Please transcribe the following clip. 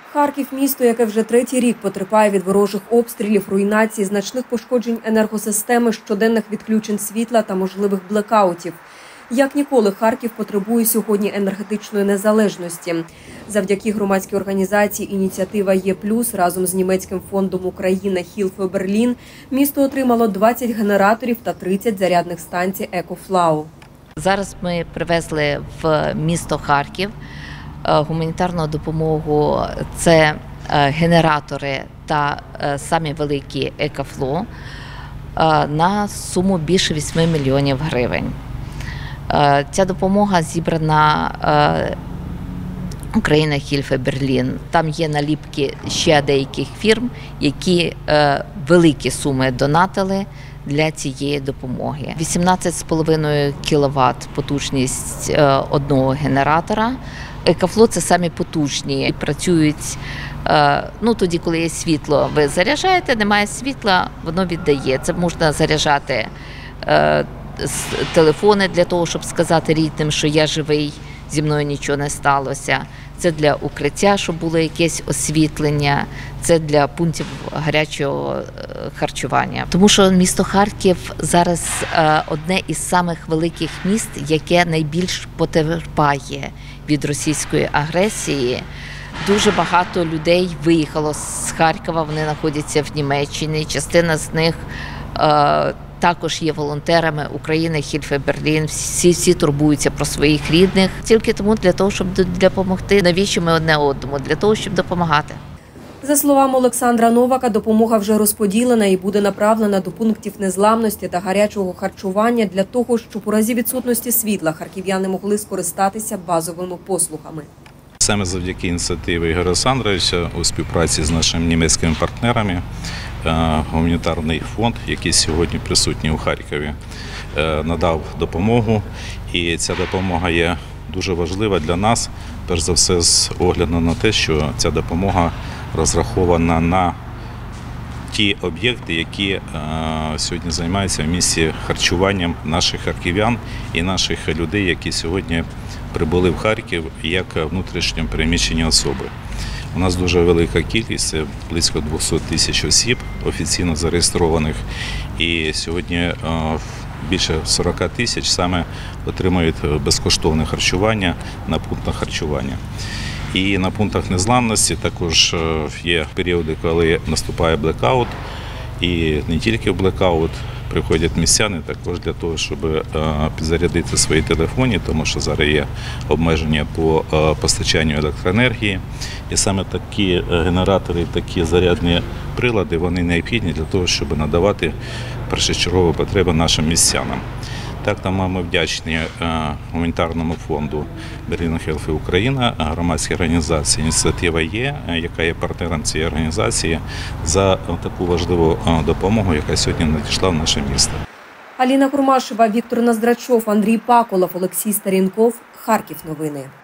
Харків – місто, яке вже третій рік потерпає від ворожих обстрілів, руйнації, значних пошкоджень енергосистеми, щоденних відключень світла та можливих блекаутів. Як ніколи, Харків потребує сьогодні енергетичної незалежності. Завдяки громадській організації «Ініціатива Є+» разом з німецьким фондом «Україна Хільфе Берлін» місто отримало 20 генераторів та 30 зарядних станцій «Екофлау». Зараз ми привезли в місто Харків гуманітарну допомогу. Це генератори та самі великі «Екофлоу» на суму більше 8 мільйонів гривень. Ця допомога зібрана «Україна Хільфе Берлін». Там є наліпки ще деяких фірм, які великі суми донатили для цієї допомоги. 18,5 кВт потужність одного генератора. «Екофлоу» – це самі потужні. Працюють тоді, коли є світло, ви заряджаєте, немає світла, воно віддає. Це можна заряджати телефони для того, щоб сказати рідним, що я живий, зі мною нічого не сталося. Це для укриття, щоб було якесь освітлення, це для пунктів гарячого харчування. Тому що місто Харків зараз одне із самих великих міст, яке найбільш потерпає від російської агресії. Дуже багато людей виїхало з Харкова, вони знаходяться в Німеччині, частина з них також є волонтерами «України Хільфе Берлін». Всі турбуються про своїх рідних. Тільки тому для того, щоб допомогти. Навіщо ми одне одному? Для того, щоб допомагати. За словами Олександра Новака, допомога вже розподілена і буде направлена до пунктів незламності та гарячого харчування для того, щоб у разі відсутності світла харків'яни могли скористатися базовими послугами. Саме завдяки ініціативі Ігоря Олександровича у співпраці з нашими німецькими партнерами гуманітарний фонд, який сьогодні присутній у Харкові, надав допомогу. І ця допомога є дуже важлива для нас, перш за все з огляду на те, що ця допомога розрахована на ті об'єкти, які сьогодні займаються в місті харчуванням наших харків'ян і наших людей, які сьогодні прибули в Харків як внутрішньо переміщені особи. У нас дуже велика кількість, це близько 200 тисяч осіб офіційно зареєстрованих, і сьогодні більше 40 тисяч саме отримують безкоштовне харчування на пунктах харчування. І на пунктах незламності також є періоди, коли наступає блекаут, і не тільки блекаут, приходять містяни також для того, щоб підзарядити свої телефони, тому що зараз є обмеження по постачанню електроенергії. І саме такі генератори, такі зарядні прилади, вони необхідні для того, щоб надавати першочергові потреби нашим містянам. Так, там ми вдячні гуманітарному фонду «Берлін Хільфе Україна», громадській організації «Ініціатива Є», яка є партнером цієї організації, за таку важливу допомогу, яка сьогодні надійшла в наше місто. Аліна Курмашева, Віктор Наздрачов, Андрій Паколов, Олексій Старінков. Харків новини.